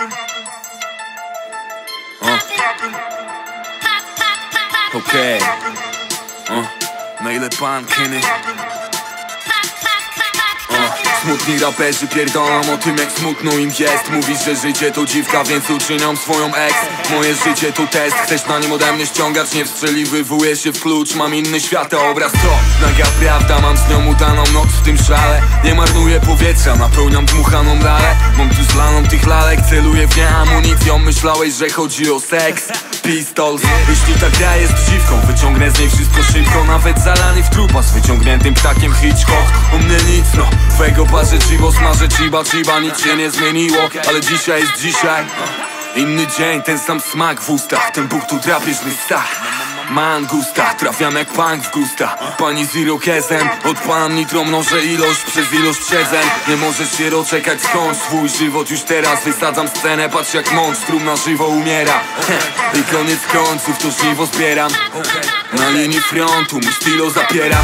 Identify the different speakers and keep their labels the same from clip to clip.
Speaker 1: Okej. Na ile pan Kenny? Smutni raperzy pierdolą o tym, jak smutno im jest. Mówisz, że życie to dziwka, więc uczynią swoją ex. Moje życie to test, chcesz na nim ode mnie ściągać. Nie wstrzeliwywuję się w klucz, mam inny światoobraz. To naga prawda, mam z nią udaną noc w tym szale. Nie marnuję powietrza, napełniam dmuchaną lalę. Mam tu zlaną tych lalek, celuję w nie amunicją. Myślałeś, że chodzi o seks? Pistols. Jeśli ta gra jest dziwką, wyciągnę z niej wszystko szybko. Nawet zalany w trupa z wyciągniętym ptakiem Hitchcock. U mnie nic, no, twego parzę cibo, smażę ciba, nic się nie zmieniło. Ale dzisiaj jest dzisiaj. Inny dzień, ten sam smak w ustach. Ten Bóg tu drapieżny stach. Man gusta, trafiam jak punk w gusta. Pani z irokezem, odpalam nitro, mnożę ilość przez ilość siedzeń. Nie możesz się doczekać, skąd swój żywot już teraz. Wysadzam scenę, patrz jak monstrum na żywo umiera. I koniec końców to żniwo zbieram. Na linii frontu mój stylo zapiera.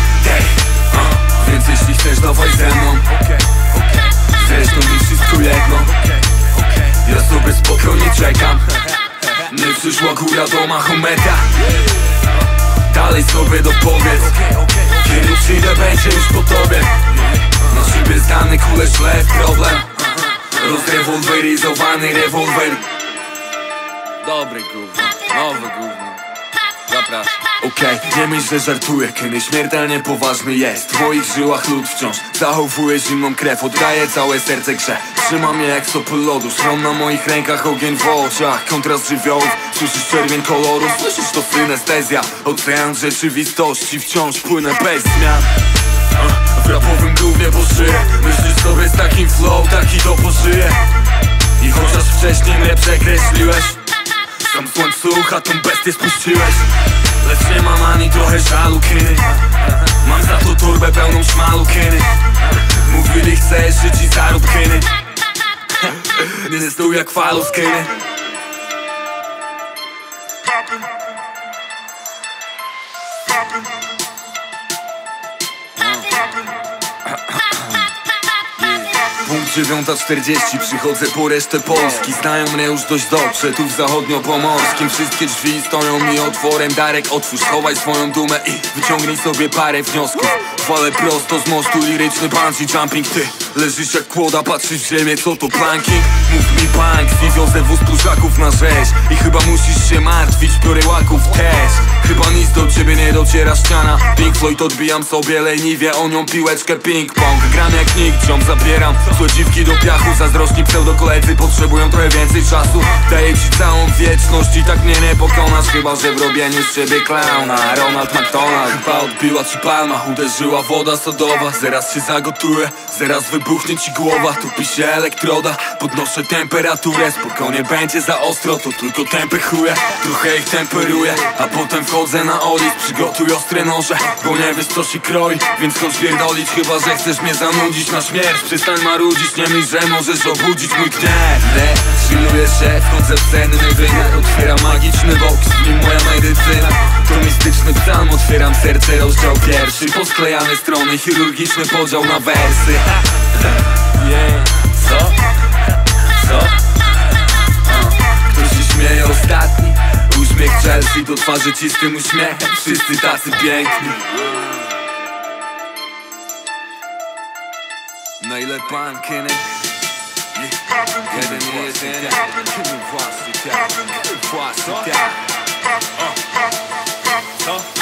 Speaker 1: Więc jeśli chcesz, dawaj ze mną. Zresztą mi wszystko jedno. Ja sobie spokojnie czekam. Nie przyszła góra do Mahometa. Dalej sobie dopowiedz. Kiedy przyjdę, będzie już po tobie. Na szybie zdany kule szlef, problem. Rozrewolweryzowany rewolwer. Dobry gówno, nowy gówno. Zapraszam. Okej, nie myśl, że żartuję, kiedy śmiertelnie poważny jest. W moich żyłach lód wciąż zachowuje zimną krew. Oddaję całe serce grze. Trzymam je jak sopel lodu. Stron na moich rękach, ogień w oczach. Kontrast żywiołów, słyszysz czerwień koloru. Słyszysz to synestezja. Ocean rzeczywistości, wciąż płynę bez zmian. W rapowym gównie poszyję. Myślisz sobie z takim flow, taki to pożyje. I chociaż wcześniej mnie przekreśliłeś, sam słońcucha tą bestię spuściłeś. Lecz nie mam ani trochę żalu, Kenny. Mam za to torbę pełną szmalu, Kenny. Mówili, chcesz żyć i zarób, Kenny. Nie stój jak falus, Kenny. Punkt 9:40, przychodzę po resztę Polski. Znają mnie już dość dobrze, tu w zachodniopomorskim. Wszystkie drzwi stoją mi otworem. Darek, otwórz, schowaj swoją dumę i wyciągnij sobie parę wniosków. Walę prosto z mostu, liryczny bungee jumping. Ty leżysz jak kłoda, patrzysz w ziemię, co to planking? Mów mi punk, wiozę wóz kurzaków na rzeź. I chyba musisz się martwić, biorę łaków też. Chyba nic do ciebie nie dociera ściana. Pink Floyd, odbijam sobie leniwie o nią piłeczkę ping-pong. Gram jak nikt, ziom zabieram złe dziwki do piachu. Zazdrośni pseudokoledzy potrzebują trochę więcej czasu. Daję ci całą wieczność i tak mnie nie pokonasz. Chyba że w robieniu z siebie klauna. Ronald McDonald. Chyba odbiła ci palma, uderzyła woda sodowa. Zaraz się zagotuję, zaraz wybuchnie ci głowa. Tupi się elektroda, podnoszę temperaturę. Spokojnie będzie za ostro, to tylko tępe chuje. Trochę ich temperuję, a potem wchodzę na oliw. Przygotuj ostre noże, bo nie wiesz co się kroi. Więc chodź pierdolić, chyba że chcesz mnie zanudzić na śmierć. Przestań marudzić, nie myśl, że możesz obudzić mój gniew. Chilluję się, wchodzę w senny wymiar. Otwieram magiczny boks, w nim moja medycyna. To mistyczny psalm, otwieram serce, rozdział pierwszy. Posklejane strony, chirurgiczny podział na wersy. Co? Co? Ktoś się śmieje ostatni. Uśmiech Chelsea do twarzy czystym uśmiechem. Wszyscy tacy piękni. Na ile pan Kenny? Jeden i jedyny. Właśnie tak. Co?